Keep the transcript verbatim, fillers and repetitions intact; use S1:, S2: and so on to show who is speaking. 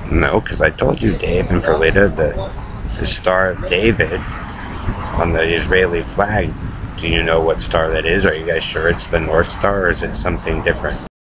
S1: No, because I told you, Dave and Perlita, the, the Star of David on the Israeli flag. Do you know what star that is? Are you guys sure it's the North Star, or is it something different?